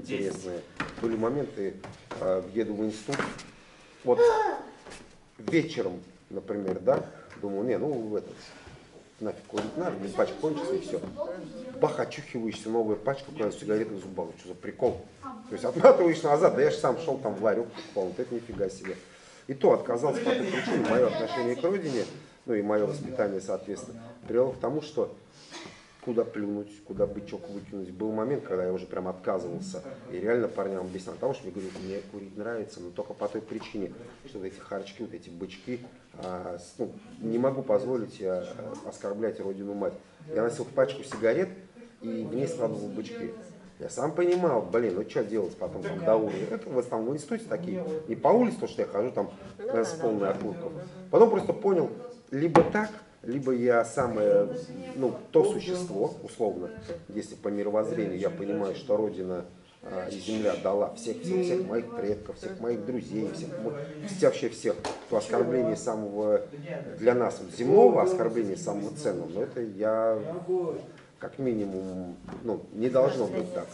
интересные. Были моменты, еду в институт, вот вечером, например, да, думаю, не, ну этот, нафиг курить надо, без пачка кончится и все. Бах, очухиваешься, новая пачка, куда сигареты в зубах, что за прикол? То есть отматываешь назад, да я же сам шел там в ларек, покупал, вот это нифига себе. И то отказался по той причине, мое отношение к родине, ну и мое воспитание, соответственно, привело к тому, что куда плюнуть, куда бычок выкинуть. Был момент, когда я уже прям отказывался. И реально парням объяснял того, что я говорю, мне курить нравится, но только по той причине, что вот эти харчки, вот эти бычки, ну, не могу позволить оскорблять родину мать. Я носил пачку сигарет и в ней складывал бычки. Я сам понимал, блин, ну что делать потом там до уровня. Это в основном в институте такие, не по улице, то что я хожу там с полной окурков. Потом просто понял, либо так, либо я самое, ну, то существо, условно, если по мировоззрению я понимаю, что Родина и Земля дала всех моих предков, всех моих друзей, вообще всех, то оскорбление самого, для нас, вот, земного оскорбления самого ценного, но это я, как минимум, ну, не должно быть так.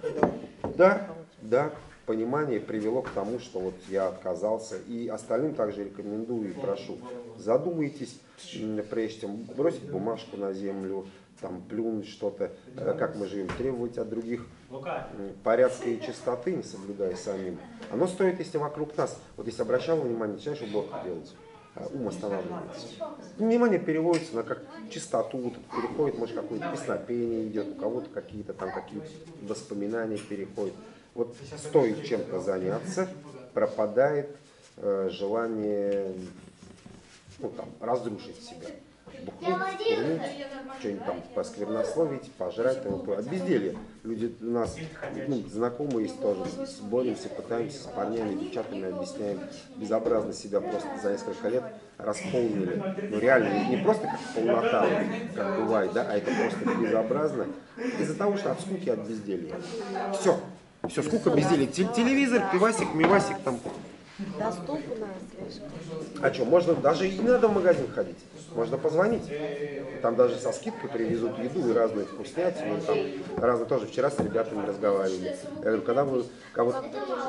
Да, понимание привело к тому, что вот я отказался, и остальным также рекомендую и прошу, задумайтесь, прежде чем бросить бумажку на землю, там, плюнуть что-то, как мы живем, требовать от других порядка и чистоты, не соблюдая самим. Оно стоит, если вокруг нас, вот если обращал внимание, начинаешь уборку делать, ум останавливается. Внимание переводится на как чистоту, вот, переходит, может, какое-то песнопение идет, у кого-то какие-то там какие-то воспоминания переходят. Вот стоит чем-то заняться, пропадает желание, ну, там, разрушить себя. Бухнуть, курнуть, что-нибудь там посквернословить, пожрать, от безделья. Люди у нас, ну, знакомые есть тоже, боремся, пытаемся с парнями, девчатами объясняем, безобразно себя просто за несколько лет располнили. Но реально, не просто как полнота, как бывает, да, а это просто безобразно из-за того, что от скуки, от безделья. Все, скука, безделье. Телевизор, пивасик, мивасик там. Доступно слишком. А что, можно даже и не надо в магазин ходить. Можно позвонить. Там даже со скидкой привезут еду и разные вкуснятины. Там разные тоже. Вчера с ребятами разговаривали. Я говорю, когда вы кого-то...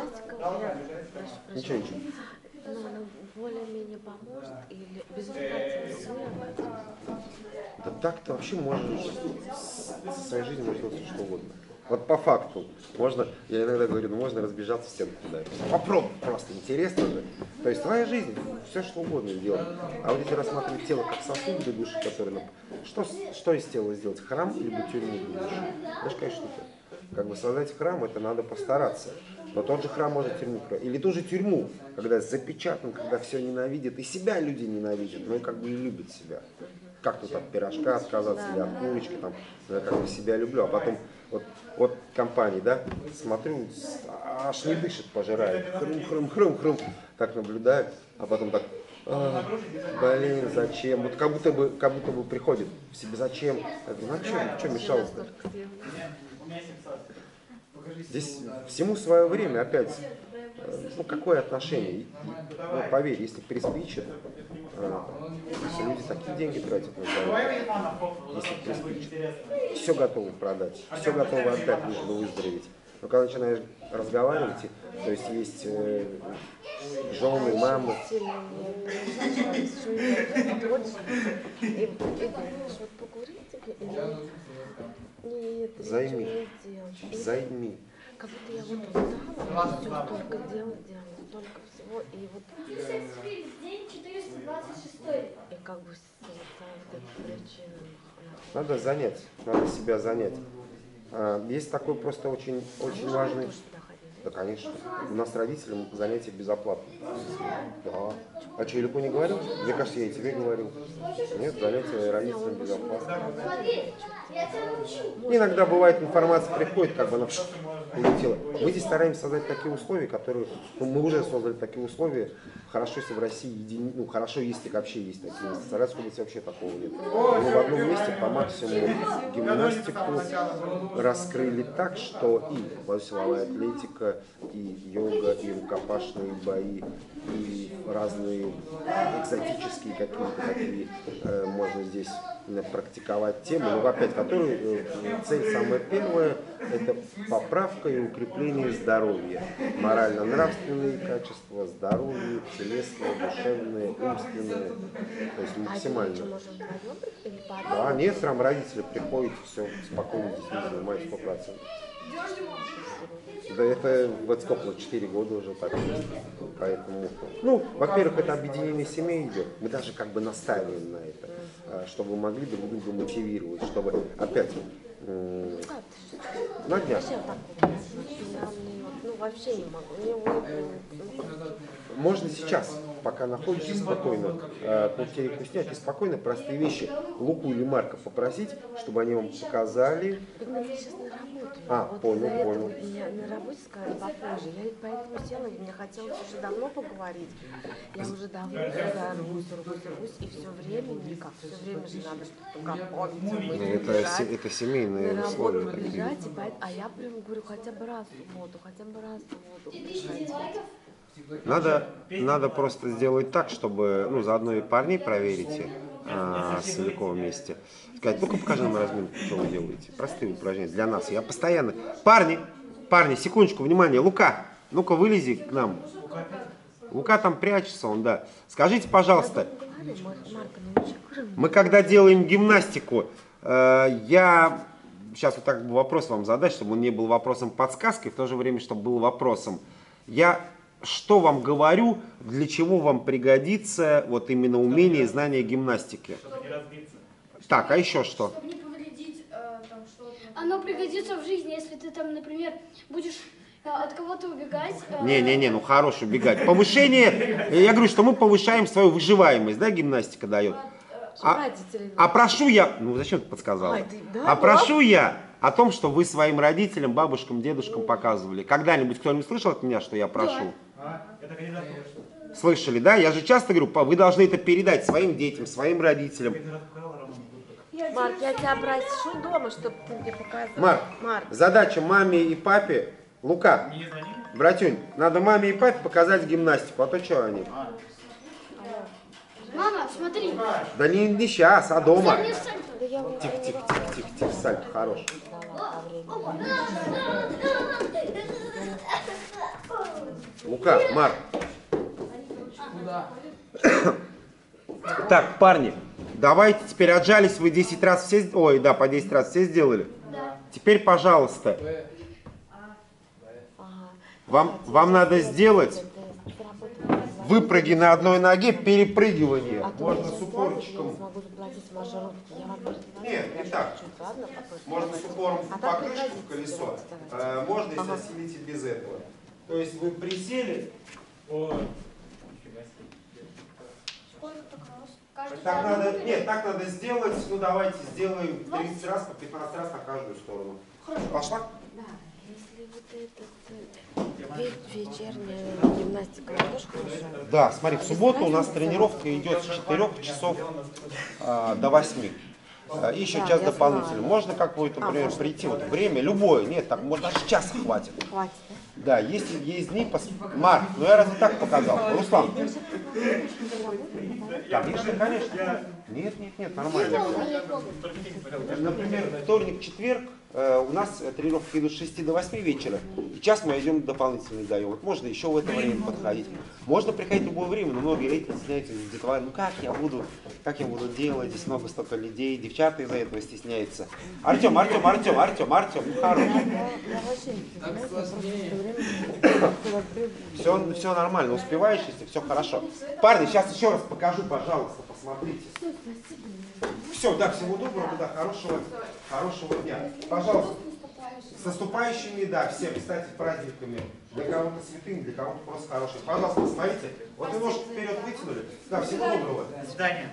Ничего. Ну, она более-менее поможет или безотлагательно. Да так-то вообще можно со своей жизнью можно делать все, что угодно. Вот по факту, можно, я иногда говорю, ну можно разбежаться в стенку ударить. Попробуй, просто интересно же. То есть твоя жизнь, все что угодно сделать. А вот если рассматривать тело как сосуд для души, который, что из тела сделать? Храм либо тюрьму для души? Знаешь, какая штука? Как бы создать храм, это надо постараться. Но тот же храм может тюрьму кроить. Или ту же тюрьму, когда запечатан, когда все ненавидят, и себя люди ненавидят, но и как бы и любят себя. Как тут от пирожка отказаться или от курочки, там, я как бы себя люблю, а потом вот компании, да, смотрю, аж не дышит, пожирает, хрум, так наблюдаю, а потом так, блин, зачем, вот как будто бы приходит в себе, зачем, я говорю, ну что мешалось-то? Здесь всему свое время, опять, ну какое отношение, ну поверь, если приспичит, если люди такие деньги тратят на здоровье, если приспичит, все готовы продать, все готовы отдать, лишь бы выздороветь. Но когда начинаешь разговаривать, то есть жены, мамы. Займи. Как будто я вот устала, все столько делала, столько всего, и вот... День 426. И как бы с этой причиной... Надо себя занять. Есть такой просто очень важный... Да, конечно. У нас родителям занятия безоплатные. Да. А что, Илюку не говорил? Мне кажется, я и тебе говорил. Нет, занятия родителям безоплатные. Иногда бывает, информация приходит, как бы она улетела. Мы здесь стараемся создать такие условия, которые... Ну, мы уже создали такие условия. Хорошо, если в России хорошо, если вообще есть такие места. В Саратовской области вообще такого нет. Мы в одном месте по максимуму гимнастику раскрыли так, что и силовая атлетика, и йога, и рукопашные бои, и разные экзотические какие-то такие можно здесь практиковать темы, но опять, которые цель самая первая — это поправка и укрепление здоровья, морально-нравственные качества, здоровье, телесное, душевное, умственное, то есть максимально. Да, нет, сам родители приходят, все, спокойно здесь не занимаются 100%. Да это вот сколько, 4 года уже так. Поэтому, ну, во-первых, это объединение семей идет. Мы даже как бы настаиваем на это, чтобы могли друг друга мотивировать, чтобы опять на днях. Ну, вообще не могу. Можно сейчас, пока находишься спокойно, квартирку снять и спокойно простые вещи. Луку или Марка попросить, чтобы они вам показали. Я сейчас на работе. Вот понял. Меня на работе сказали попозже. Я поэтому села, и мне хотелось уже давно поговорить. Я уже давно рвусь, и все время никак. Все время же надо что-то готовить. Это семейные на условия работу такие. бежать, а я прям говорю, хотя бы раз в субботу приходить. Надо просто сделать так, чтобы, ну, заодно и парней проверите с Соляковым вместе. Сказать, ну-ка покажи нам разминку, что вы делаете. Простые упражнения для нас. Я постоянно... Парни, секундочку, внимание, Лука, ну-ка вылези к нам. Лука там прячется, он, да. Скажите, пожалуйста, мы когда делаем гимнастику, я сейчас вот так вопрос вам задать, чтобы он не был вопросом подсказкой, в то же время, чтобы был вопросом. Я что вам говорю, для чего вам пригодится вот именно умение и знание гимнастики? Так, а еще что? Чтобы не повредить там что-то. Оно пригодится в жизни, если ты там, например, будешь от кого-то убегать. Не, ну хорош убегать. Повышение, я говорю, что мы повышаем свою выживаемость, да, гимнастика дает. А прошу я, ну зачем ты подсказала? Прошу я о том, что вы своим родителям, бабушкам, дедушкам показывали. Когда-нибудь кто-нибудь слышал от меня, что я прошу? Слышали, да? Я же часто говорю, вы должны это передать своим детям, своим родителям. Марк, я тебя прошу дома, чтобы ты мне показывал. Марк, задача маме и папе. Лука, братюнь, надо маме и папе показать гимнастику, а то что они? Мама, смотри. Да не сейчас, а дома. Тихо, сальто, хорош. Лука, Марк. Так, парни, давайте теперь отжались, вы 10 раз все, ой, да, по 10 раз все сделали? Да. Теперь, пожалуйста, вам надо сделать выпрыги на одной ноге, перепрыгивание. Можно с упорчиком. Нет, не так. Можно с упором в покрышку, в колесо. Можно, если осилите без этого. То есть вы присели. Так надо сделать, ну давайте сделаем 30 раз, по 15 раз на каждую сторону. Пошла? Да, если вот это вечерняя гимнастика, тоже хорошо? Да, смотри, в субботу у нас тренировка идет с 4 часов до 8. И еще час дополнительно. Можно как-то, например, прийти, вот время любое, нет, так, может даже часа хватит. Хватит, да? Да, есть дни, Марк, ну я разве так показал? Руслан. Конечно. Нет, нормально. Например, вторник, четверг, у нас тренировки идут с 6 до 8 вечера. И час мы идем дополнительный даем. Вот можно еще в это время подходить. Можно приходить в любое время, но многие родители стесняются, детворы, ну как я буду делать, здесь столько людей, девчата из-за этого стесняются. Артем, ну хорош. Все нормально, успеваешь, если все хорошо. Парни, сейчас еще раз покажу, пожалуйста, посмотрите. Все, да, всего доброго, да, хорошего дня. Пожалуйста, с наступающими, да, всем, кстати, праздниками. Для кого-то святыми, для кого-то просто хорошими. Пожалуйста, смотрите, вот вы ножку вперед вытянули. Да, всего доброго. До свидания.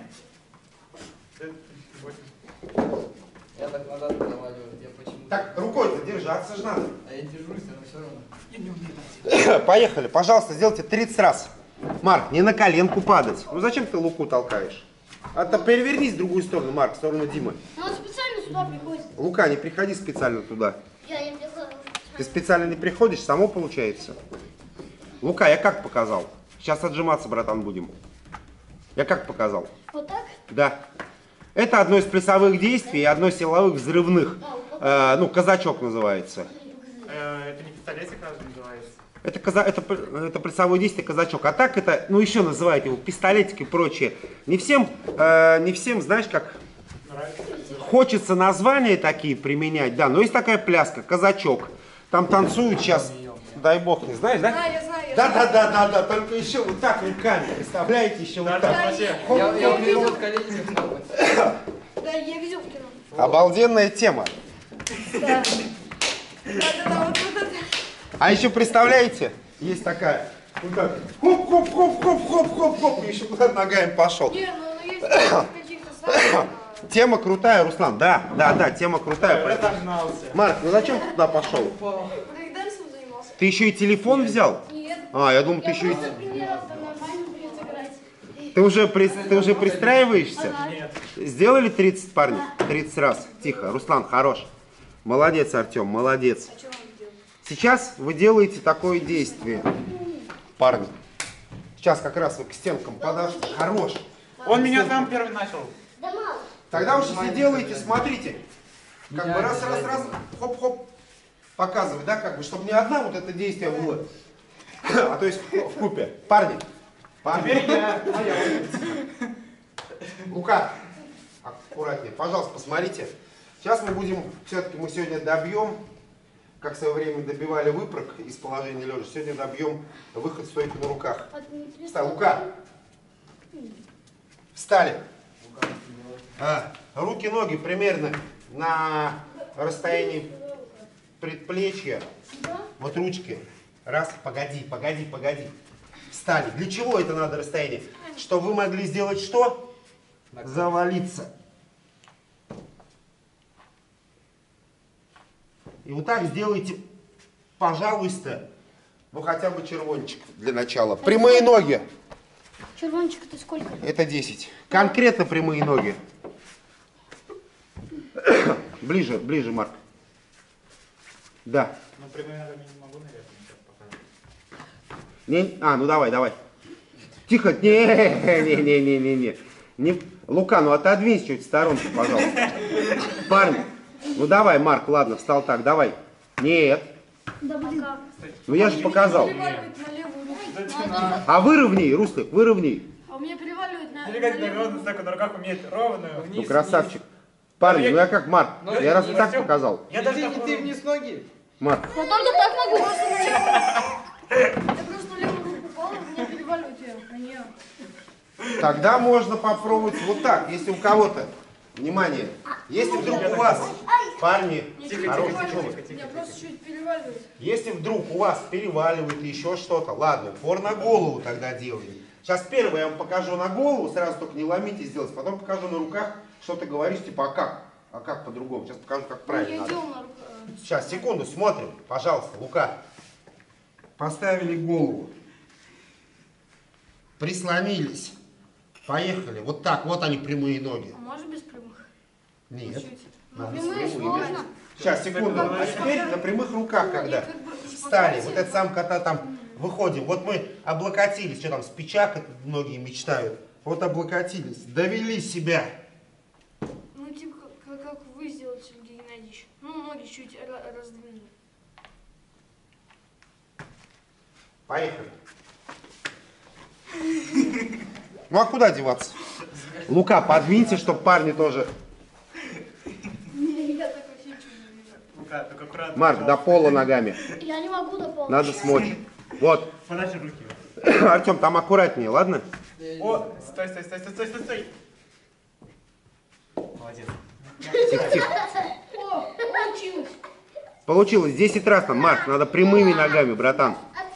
Я так назад провалил, я почему-то... Так, рукой-то держаться же надо. А я держусь, но все равно. Я не умею. Поехали, пожалуйста, сделайте 30 раз. Марк, не на коленку падать. Ну зачем ты Луку толкаешь? А-то перевернись в другую сторону, Марк, в сторону Димы. Но он специально сюда приходит. Лука, не приходи специально туда. Я не приходил. Ты специально не приходишь, само получается. Лука, я как показал? Сейчас отжиматься, братан, будем. Я как показал? Вот так? Да. Это одно из плясовых действий и одно из силовых взрывных. Ну, казачок называется. Это не пистолетик разве называется? Это плясовое действие казачок. А так это, ну еще называют его пистолетик и прочее. Не всем, знаешь, как хочется названия такие применять, да. Но есть такая пляска, казачок. Там танцуют сейчас, дай бог, не знаешь, да? Да, я знаю. Да, только еще вот так руками, представляете, еще вот так. Я увидел вот колени. Да, я видел в кино. Обалденная тема. Да. Вот это. А еще представляете, есть такая, вот так, хоп-хоп-хоп-хоп-хоп-хоп-хоп, и еще куда-то ногами пошел. Не, ну есть каких-то ставок. Тема крутая, Руслан, да, тема крутая. Разогнался. Марк, ну зачем ты туда пошел? Брейкдансом занимался? Ты еще и телефон взял? Нет. А, я думал, ты Я еще и... просто тренировался нормально перед играть. Ты уже пристраиваешься? Нет. Сделали 30, парни? 30 раз. Тихо, Руслан, хорош. Молодец, Артем, молодец. А что он делает? Сейчас вы делаете такое действие, парни. Сейчас как раз вы к стенкам подашь. Хорош. Он меня сам первый начал. Да мало. Тогда уж если делаете, смотрите. Как бы раз, хоп-хоп. Показывай, да, как бы, чтобы не одна вот это действие было. А то есть в купе. Парни. Теперь я. Лука, аккуратнее. Пожалуйста, посмотрите. Сейчас мы будем, все-таки мы сегодня добьем, как в свое время добивали выпрыг из положения лежа, сегодня добьем выход стойки на руках. Встань, Лука. Встали. Руки, ноги примерно на расстоянии предплечья. Вот ручки. Раз, погоди. Встали. Для чего это надо расстояние? Чтобы вы могли сделать что? Завалиться. И вот так сделайте, пожалуйста, ну хотя бы червончик для начала. Прямые ноги. Червончик это сколько? Это 10. Конкретно прямые ноги. Ближе, Марк. Да. Ну, прямые ногами не могу, наверное, сейчас показать. Ну давай. Тихо. Не. Лука, ну отодвинься чуть в сторонку, пожалуйста. Парни. Ну давай, Марк, ладно, встал так, давай. Нет. Да блин. Ну я же показал. Переваливает на левую руку. А выровняй, Руслик, выровняй. А у меня переваливает на Или как левую. ровно столько на руках умеет ровную. Ну красавчик. Парни, ну я как Марк. Я раз так показал. Я даже Иди такую- вниз ноги. Марк. Я только так могу. Я просто на левую руку упал, у меня переваливает ее на нее. Тогда можно попробовать вот так, если у кого-то. Внимание. Если вдруг у вас, парни, хороший чувак. Я просто чуть переваливает. Если вдруг у вас переваливает еще что-то, ладно, упор на голову тогда делаем. Сейчас первое я вам покажу на голову, сразу только не ломите сделать, потом покажу на руках, что ты говоришь, типа, а как? А как по-другому? Сейчас покажу, как правильно Я надо. делал на руках. Сейчас, секунду, смотрим, пожалуйста, Лука. Поставили голову. Прислонились. Поехали. Вот так, вот они прямые ноги. А можно без прямых? Нет. Чуть. Надо Ну, с прямые прямыми. сложно. Сейчас, секунду. А теперь на прямых руках, когда встали, вот это сам, когда там выходим. Вот мы облокотились, что там, с печак, многие мечтают. Вот облокотились, довели себя. Ну, типа, как вы сделали, Сергей Геннадьевич. Ну, ноги чуть раздвинули. Поехали. Ну а куда деваться? Лука, подвиньте, чтобы парни тоже. Я так вообще чуть не вижу. Лука, только аккуратно. Марк, до пола ногами. Я не могу до пола. Надо смочь. Вот. Подальше руки. Артем, там аккуратнее, ладно? О, стой. Молодец. Тихо. О, получилось. Получилось 10 раз там, Марк, надо прямыми ногами, братан.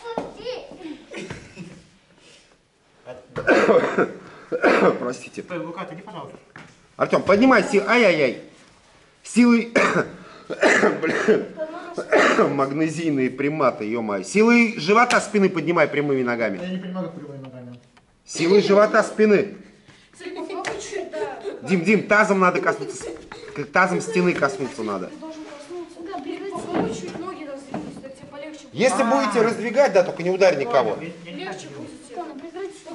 Простите. Стой, Лука, иди, пожалуйста. Артем, поднимай силой. Ай-яй-яй. Силой. Блин. Магнезийные приматы, ё-моё. Силой живота спины поднимай прямыми ногами. Я не понимаю, как прямыми ногами. Силой живота спины. Попробуй чуть, да. Дим, тазом надо коснуться. Тазом стены коснуться надо. Ты должен коснуться. Да, попробуй чуть ноги раздвинуть, так тебе полегче будет. Если будете раздвигать, да, только не ударь никого. Я не Легче хочу. будет тебе.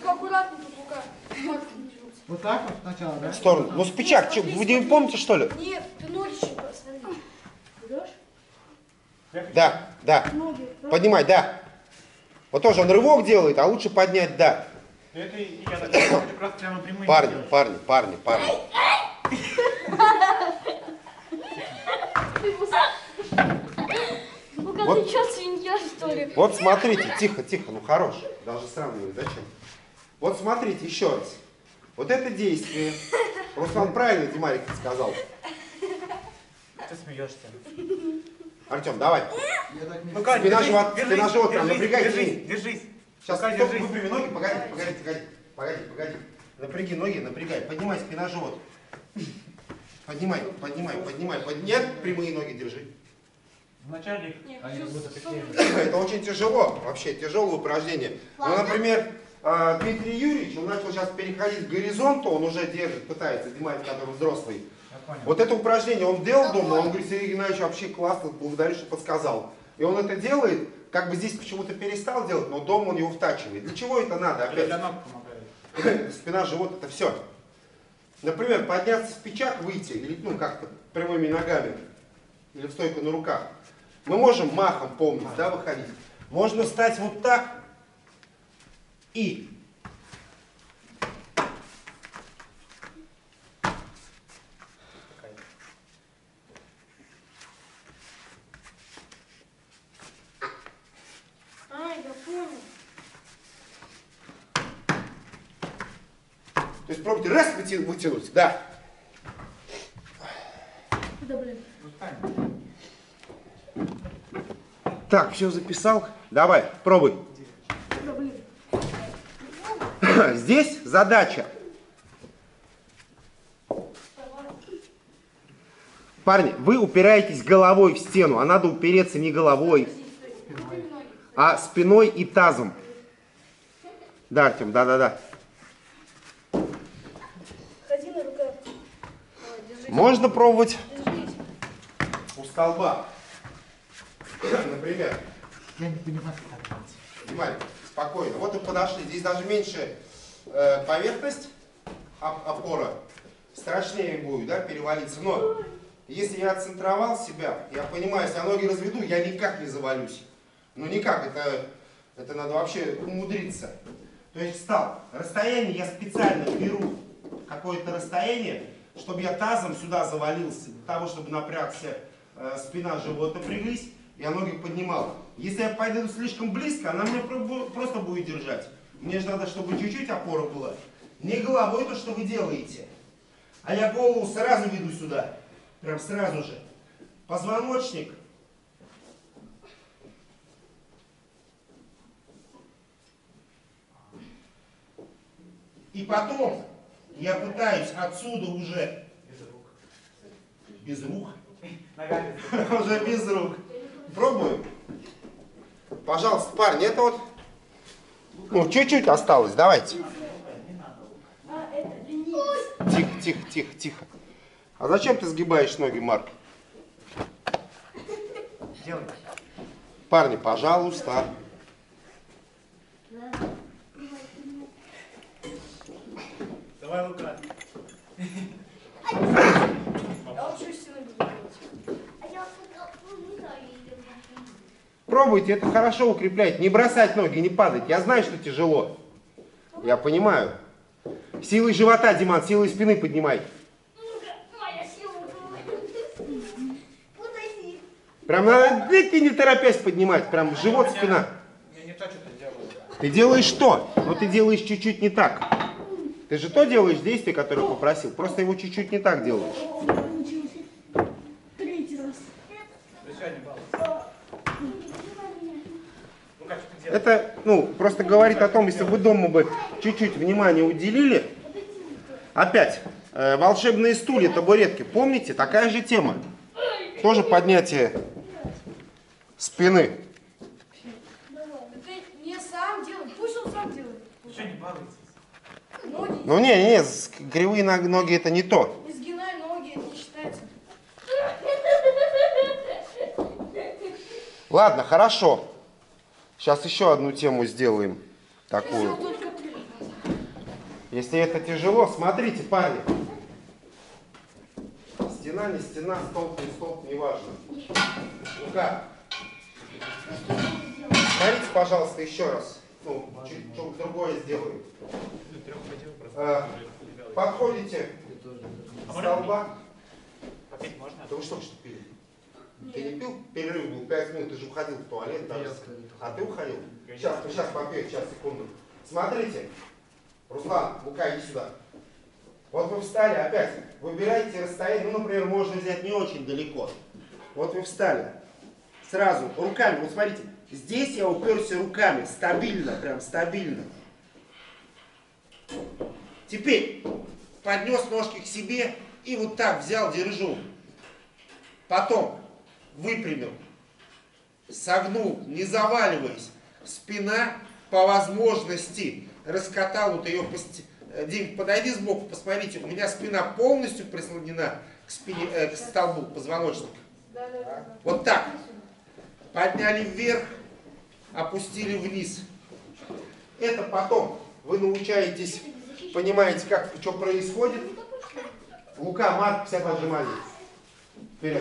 Только аккуратно, тут рука. Вот так вот сначала, да? В сторону. Ну, спичак, что, вы не помните, что ли? Нет, ты ноги еще посмотри. Берешь? Да, да. Ноги. Поднимай, да. Вот тоже он рывок делает, а лучше поднять, да. Это я так понимаю, ты просто прямо прямые Парни, делаешь. парни. Ну-ка, Вот. ты что, свинья, что ли? Вот смотрите, тихо, ну хорош. Даже сравнивать, зачем? Вот смотрите, еще раз. Вот это действие. Руслан правильно Димарик сказал. Ты смеешься. Артем, давай. Ну как, Спина, держись, живот, держись, спина, живот, прям держись, напрягай держись, ноги. держись. Сейчас, Пока стоп, держись. выпрями ноги, погоди. Напряги ноги, напрягай. Поднимай спина, живот. Поднимай. Нет, прямые ноги держи. Вначале они будут такие. Это очень тяжело, вообще тяжелое упражнение. Ну, например, Дмитрий Юрьевич, он начал сейчас переходить к горизонту, он уже держит, пытается, Димарик, который взрослый. Я понял. Вот это упражнение он делал дома, он говорит, Сергей Геннадьевич, вообще классно, благодарю, что подсказал. И он это делает, как бы здесь почему-то перестал делать, но дома он его втачивает. Для чего это надо? Это для Опять, ног помогает. спина, живот, это все. Например, подняться с печак, выйти, или ну как-то прямыми ногами, или в стойку на руках. Мы можем махом полностью, да, выходить. Можно встать вот так и... Я понял. То есть пробуйте раз вытянуть, да. Да, блин. Ну, встань. Так, все записал. Давай, пробуй. Да, блин. Здесь задача. Парни, вы упираетесь головой в стену, а надо упереться не головой, а спиной и тазом. Да, Артем, да. Ходи на руках. Держись. Можно пробовать Держись. у столба. Например, Я не понимаю, как так делать. внимание, спокойно. Вот и подошли. Здесь даже меньше поверхность, опора. Страшнее будет, да, перевалиться. Но если я отцентровал себя, я понимаю, если я ноги разведу, я никак не завалюсь. Ну никак, это надо вообще умудриться. То есть встал. Расстояние я специально беру какое-то расстояние, чтобы я тазом сюда завалился, для того, чтобы напрягся спина, живот напряглись, я ноги поднимал. Если я пойду слишком близко, она меня просто будет держать. Мне же надо, чтобы чуть-чуть опора была. Не головой то, что вы делаете. А я голову сразу веду сюда. Прям сразу же. Позвоночник. И потом я пытаюсь отсюда уже без рук. Ногами. Уже без рук. Пробуем. Пожалуйста, парни, это вот ну, чуть-чуть осталось. Давайте. Тихо. А зачем ты сгибаешь ноги, Марк? Делай. Парни, пожалуйста. Давай, Лука. Я учусь стены буду делать. Пробуйте, это хорошо укрепляет. Не бросать ноги, не падать. Я знаю, что тяжело. Я понимаю. Силой живота, Диман, силой спины поднимай. Моя сила. Подойди. Прям надо, ты не торопясь поднимать. Прям живот, спина. Я не то что-то делаю. Ты делаешь что? Но ты делаешь чуть-чуть не так. Ты же то делаешь действие, которое попросил. Просто его чуть-чуть не так делаешь. Третий раз. Ты сегодня балуешься. Лука, что ты делаешь? Это, ну, просто говорит о том, если вы дома бы чуть-чуть внимания уделили. Опять, волшебные стулья, табуретки. Помните, такая же тема. Тоже поднятие спины. Ты не сам делай, пусть он сам делает. Ты что, не балуешься? Ноги, Ну, не, кривые ноги это не то. изгинай ноги, это не считается. Ладно, хорошо. Сейчас еще одну тему сделаем. Всего Такую. только 3. Если это тяжело, смотрите, парни. Стена, не стена, столб, не столб, неважно. Лука. Смотрите, пожалуйста, еще раз. Ну, чуть другое сделаю. Подходите к столба. Попить можно? Да вы что пили? Ты не пил? Перерыв был 5 минут, ты же уходил в туалет даже. А ты уходил? Сейчас попей, сейчас, секунду. Смотрите. Руслан, Лука, иди сюда. Вот вы встали опять. Выбирайте расстояние. Ну, например, можно взять не очень далеко. Вот вы встали. Сразу руками. Вот смотрите. Здесь я уперся руками. Стабильно, прям стабильно. Теперь поднес ножки к себе и вот так взял, держу. Потом выпрямил. Согнул, не заваливаясь. Спина по возможности. Раскатал вот ее. Дим, подойди сбоку, посмотрите. У меня спина полностью прислонена к спине, к столбу позвоночника. Вот так. Подняли вверх, опустили вниз. Это потом вы научаетесь, понимаете, как, что происходит. Лука, мат, 50 отжиманий. Вперед.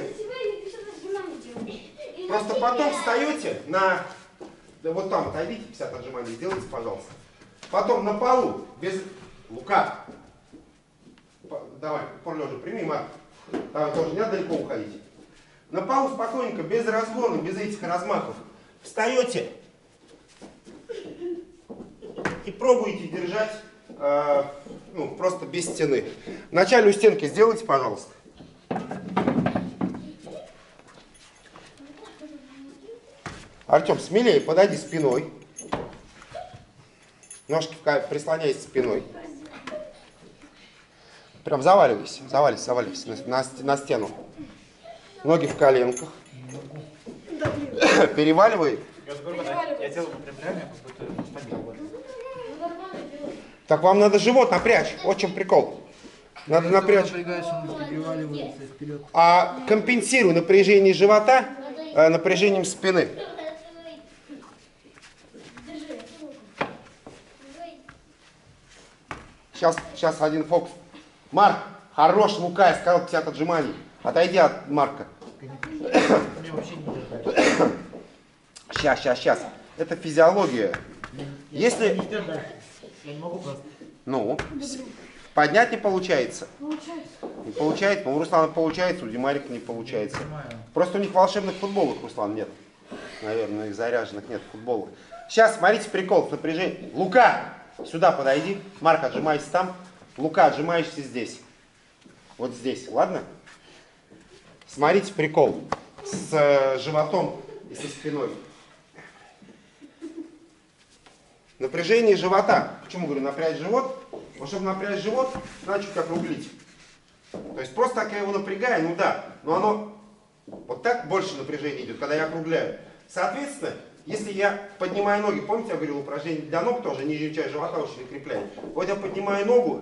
Просто потом встаете на... Да вот там отойдите, 50 отжиманий сделайте, пожалуйста. Потом на полу, без... Лука. Давай, полежа, прими, мат. Давай, тоже не надо далеко уходить. На полу спокойненько, без разгона, без этих размахов. Встаете и пробуете держать, ну, просто без стены. Вначале у стенки сделайте, пожалуйста. Артем, смелее, подойди спиной. Ножки прислоняйся спиной. Прям заваливайся, заваливайся на стену. Ноги в коленках. Переваливай. Я тело выпрямляю, как будто стабильно. Так вам надо живот напрячь. Вот в чем прикол. Надо напрячь. А компенсируй напряжение живота напряжением спины. Сейчас один фокус. Марк, хорош, Лука, я сказал 50 отжиманий. Отойди от Марка. Сейчас. Это физиология. Если... Ну, поднять не получается. Не получается. Ну, у Руслана получается, у Димарика не получается. Просто у них волшебных футболок, Руслан, нет. Наверное, их заряженных нет футболок. Сейчас, смотрите, прикол с напряжением. Лука, сюда подойди. Марк, отжимайся там. Лука, отжимаешься здесь. Вот здесь, ладно? Смотрите, прикол с животом и со спиной. Напряжение живота. Почему говорю напрячь живот? Вот чтобы напрячь живот, надо чуть округлить. То есть просто так я его напрягаю, ну да, но оно вот так больше напряжения идет, когда я округляю. Соответственно, если я поднимаю ноги, помните, я говорил, упражнение для ног тоже, нижнюю часть живота очень укрепляет. Вот я поднимаю ногу,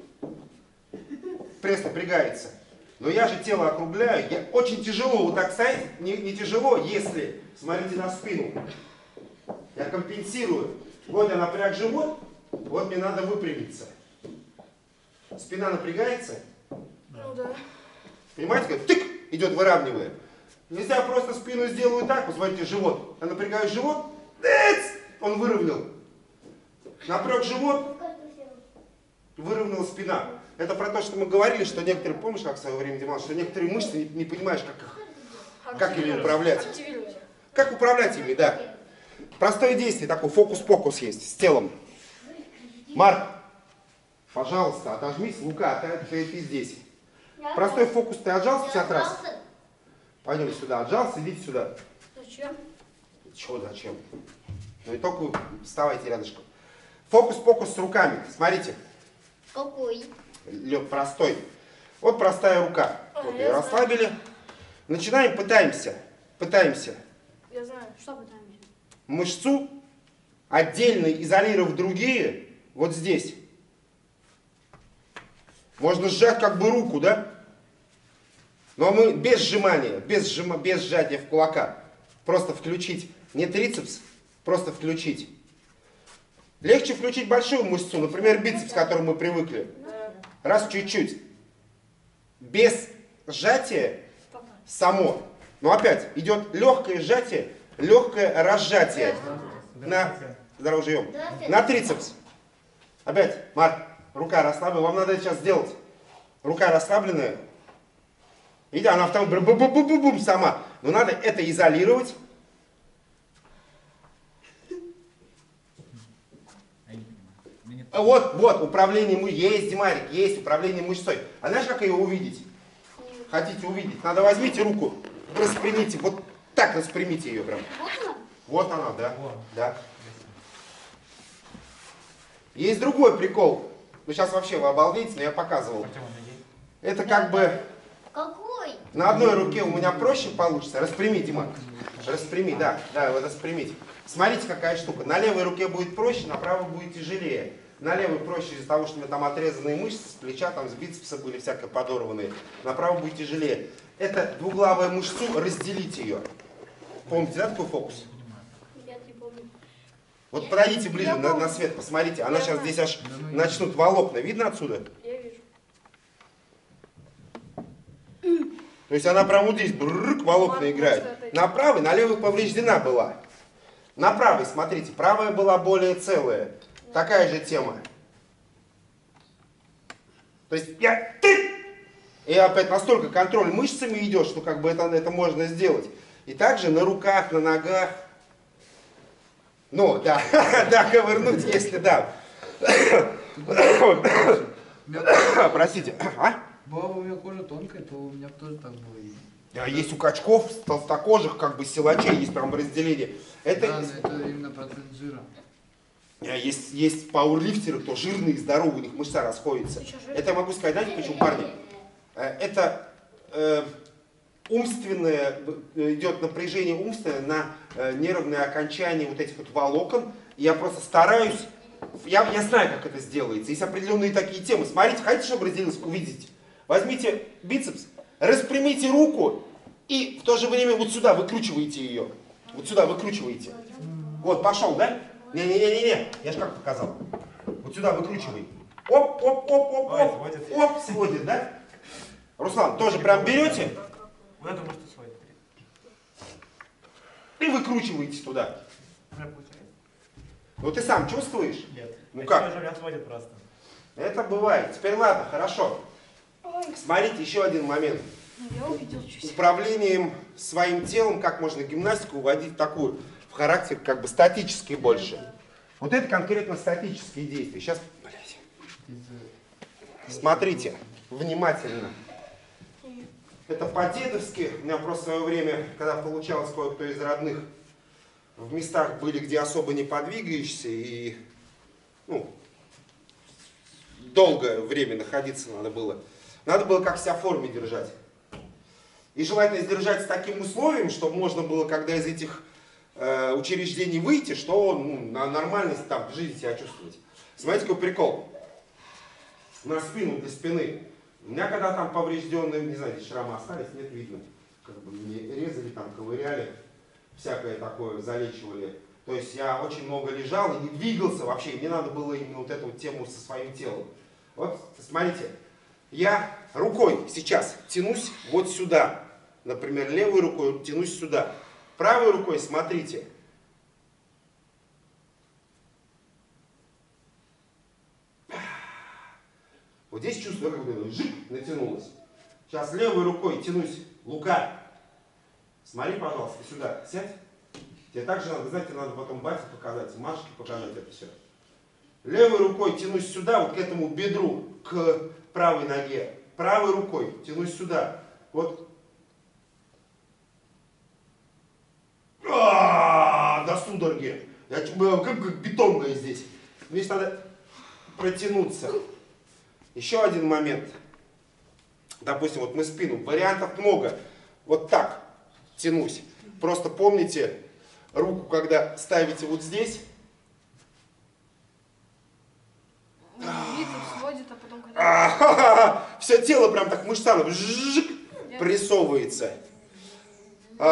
пресс напрягается. Но я же тело округляю, я очень тяжело вот так стоять, не тяжело, если, смотрите на спину. Я компенсирую. Вот я напряг живот, вот мне надо выпрямиться. Спина напрягается. Ну да. Понимаете, как тык, идет выравнивая. Если я просто спину сделаю так, посмотрите, живот. Я напрягаю живот, он выровнял. Напряг живот, выровняла спина. Это про то, что мы говорили, что некоторые, помнишь, как в свое время, Диман, что некоторые мышцы не понимаешь, как ими управлять. Как управлять ими, да. Простое действие, такой фокус-покус есть с телом. Марк, пожалуйста, отожмись. Лука, ты здесь. Простой фокус, ты отжался 50 раз? Пойдем сюда, отжался, идите сюда. Зачем? Чего зачем? Ну и только вставайте рядышком. Фокус-покус с руками. Смотрите. Какой? Лёг простой. Вот простая рука. Вот ее расслабили. Начинаем, пытаемся. Я знаю, что пытаемся? Мышцу, отдельно изолировав другие, вот здесь. Можно сжать как бы руку, да? Но мы без сжимания, без сжатия в кулака. Просто включить, не трицепс, просто включить. Легче включить большую мышцу, например, бицепс, к которому мы привыкли. Раз чуть-чуть. Без сжатия само. Но опять идет легкое сжатие, легкое разжатие на, здорово живем, на трицепс. Опять, Марк, рука расслаблена. Вам надо это сейчас сделать. Рука расслабленная. Видите, она там бум-бум-бум-бум сама. Но надо это изолировать. Вот, управление мышцой. Есть, Димарик, есть управление мышцой. А знаешь, как ее увидеть? Хотите увидеть? Надо возьмите руку, распрямите, вот так распрямите ее прям. Вот она, да. Да. Есть другой прикол. Ну сейчас вообще вы обалдеете, но я показывал. Это как бы... Какой? На одной руке у меня проще получится. Распрями, Дима. Распрями, да, вот распрямить. Смотрите, какая штука. На левой руке будет проще, на правой будет тяжелее. На левой проще из-за того, что у меня там отрезанные мышцы с плеча, там с бицепса были всякие подорванные. На правой будет тяжелее. Это двуглавая мышцу, разделить ее. Помните, да, такой фокус? Я не помню. Вот подойдите ближе на свет, посмотрите. Она сейчас здесь аж начнут волокна. Видно отсюда? Я вижу. То есть она прямо вот здесь волокна играет. На правой, на левой повреждена была. На правой, смотрите, правая была более целая. Такая же тема. То есть и опять настолько контроль мышцами идет, что как бы это можно сделать. И также на руках, на ногах. Ну, да, да, ковырнуть, если да. Простите. Была бы у меня кожа тонкая, то у меня тоже так было. Есть у качков, толстокожих, как бы силачей, есть прям разделение. Это... Да, но это именно процент жира. Есть пауэрлифтеры, кто жирные, здоровые, у них мышца расходится. Это я могу сказать, знаете почему, парни? Это умственное, идет напряжение умственное на нервные окончания вот этих вот волокон. И я просто стараюсь, я знаю, как это сделается. Есть определенные такие темы. Смотрите, хотите, чтобы разделилось, увидите. Возьмите бицепс, распрямите руку и в то же время вот сюда выкручиваете ее. Вот сюда выкручиваете. Вот, пошел, да? Не-не-не-не, я же как показал. Вот сюда выкручивай. Оп, оп, сводит, да? Руслан, тоже прям берете? Вот это может сводит. И выкручиваете туда. Ну ты сам чувствуешь? Нет. Ну как? Тоже меня сводит просто. Это бывает. Теперь ладно, хорошо. Смотрите, еще один момент. Я увидел чуть. Управлением своим телом, как можно гимнастику уводить в такую, в характер как бы статический больше. Вот это конкретно статические действия. Сейчас, блядь. Смотрите, внимательно. Это по-дедовски. У меня просто в свое время, когда получалось кое-кто из родных, в местах были, где особо не подвигаешься и, ну, долгое время находиться надо было. Надо было как себя в форме держать. И желательно сдержать с таким условием, чтобы можно было, когда из этих учреждений выйти, что на нормальность там в жизни себя чувствовать. Смотрите, какой прикол. На спину, для спины. У меня когда там поврежденные, не знаю, здесь шрамы остались, нет, видно. Как бы мне резали, там ковыряли, всякое такое залечивали. То есть я очень много лежал и не двигался вообще. И мне надо было именно вот эту вот тему со своим телом. Вот, смотрите. Я рукой сейчас тянусь вот сюда. Например, левой рукой тянусь сюда. Правой рукой, смотрите. Вот здесь чувствую, как бы жик, натянулось. Сейчас левой рукой тянусь. Лука, смотри, пожалуйста, сюда. Сядь. Тебе также надо, знаете, надо потом бате показать, Машке показать это все. Левой рукой тянусь сюда, вот к этому бедру, к правой ноге. Правой рукой тянусь сюда. Вот. До судороги. Я как бетонная здесь. Здесь надо протянуться. Еще один момент. Допустим, вот мы спину. Вариантов много. Вот так тянусь. Просто помните, руку, когда ставите вот здесь. Бицепс сводит, а потом когда... Все тело прям так мышцами прессовывается.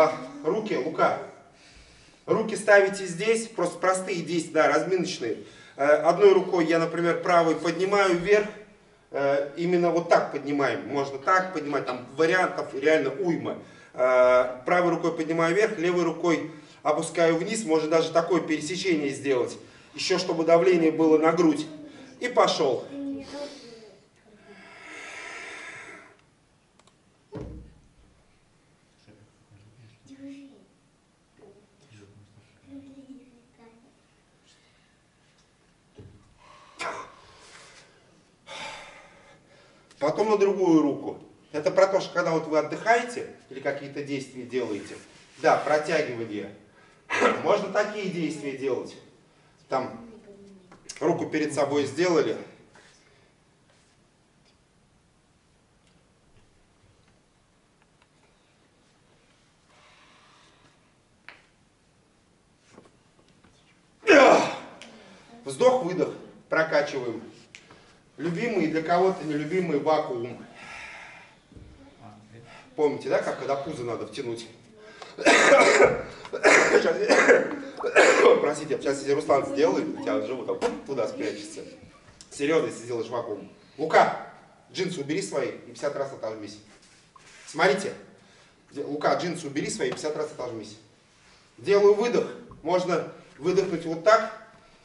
Руки, Лука. Руки ставите здесь, просто простые действия, да, разминочные. Одной рукой я, например, правой поднимаю вверх, именно вот так поднимаем. Можно так поднимать, там вариантов реально уйма. Правой рукой поднимаю вверх, левой рукой опускаю вниз. Можно даже такое пересечение сделать. Еще чтобы давление было на грудь. И пошел. Потом на другую руку. Это про то, что когда вот вы отдыхаете или какие-то действия делаете, да, протягивание. Можно такие действия делать. Там руку перед собой сделали. Вздох-выдох. Прокачиваем. Любимый, для кого-то нелюбимый вакуум. Помните, да, как когда пузо надо втянуть? Простите, сейчас если Руслан сделает, у тебя живот туда спрячется. Серьезно, если сделаешь вакуум. Лука, джинсы убери свои и 50 раз отожмись. Смотрите. Лука, джинсы убери свои и 50 раз отожмись. Делаю выдох. Можно выдохнуть вот так.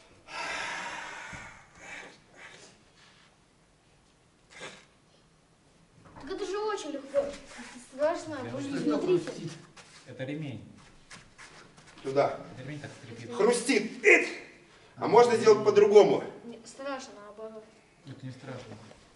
Так это же очень легко. Страшно, смотрите. Это ремень. Туда. Это ремень так скрипит. Хрустит. А можно сделать по-другому. Страшно, наоборот. Это не страшно.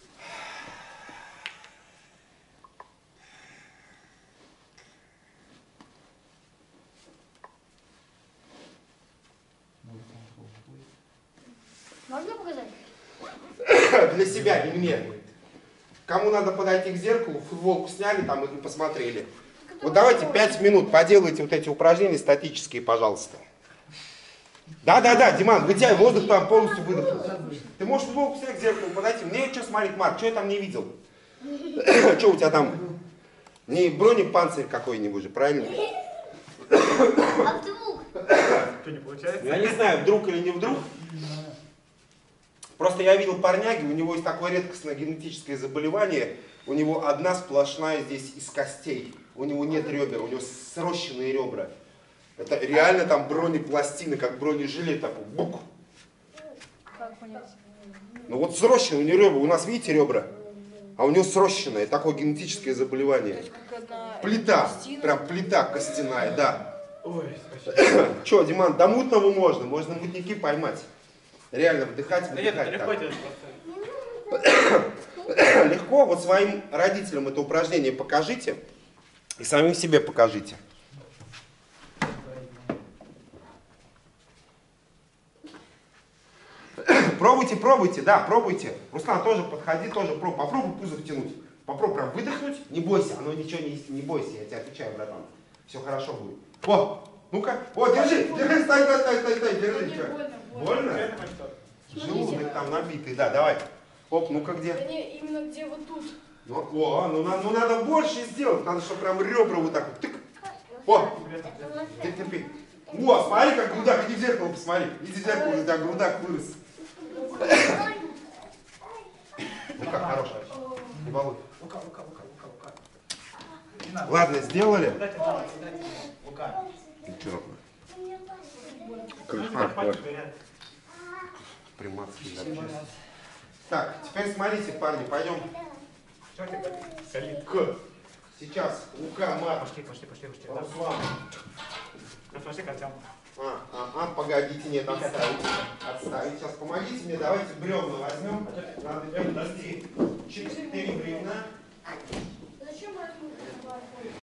Можно показать? Для себя, не мне. Кому надо подойти к зеркалу, футболку сняли там и посмотрели. Вот давайте 5 минут поделайте вот эти упражнения статические, пожалуйста. Да, Диман, вытягивай воздух там полностью выдохнул. Ты можешь футболку снять к зеркалу, подойти. Мне что смотреть, Марк, что я там не видел? Что у тебя там? Не бронепанцирь какой-нибудь же, правильно? А вдруг? Что, не получается? Я не знаю, вдруг или не вдруг. Просто я видел парняги, у него есть такое редкостное генетическое заболевание, у него одна сплошная здесь из костей, у него нет ребер, у него срощенные ребра. Это реально там бронепластины, как бронежилет такой, бук. Как понять? Ну вот срощенные у него ребра, у нас видите ребра, а у него срощенное, такое генетическое заболевание. Плита, прям плита костяная, да. Ой, спасибо. Че, Диман, до мутного можно мутники поймать. Реально вдыхать, выдыхать. Да нет, это легко так. делать просто. Легко, вот своим родителям это упражнение покажите и самим себе покажите. Пробуйте, да, пробуйте. Руслан, тоже подходи, тоже пробуй. Попробуй пузо втянуть. Попробуй прям выдохнуть, не бойся, оно ничего не бойся, я тебе отвечаю, братан. Все хорошо будет. О, ну-ка, о, держи, стой, держи. Больно? Желудок там набитый, да, давай. Оп, ну-ка где? Да не, именно где вот тут. Ну надо больше сделать, надо, чтобы прям ребра вот так вот. Тык. О, терпи. О, смотри, как грудак, иди в зеркало посмотри. Иди в зеркало, у тебя грудак вырос. Ну как, хорошо. Не балуй. Лука. Ладно, сделали? Дайте, Лука. Ничего. Пальцы горят. Приматский запчасть. Так, теперь смотрите, парни, пойдем. Что ты солид? Сейчас Лука, Марк, Пошли. Руслан. Пошли к Артему. Погодите, нет, отставить. Сейчас помогите мне, давайте бревна возьмем. Надо перенести 4 бревна.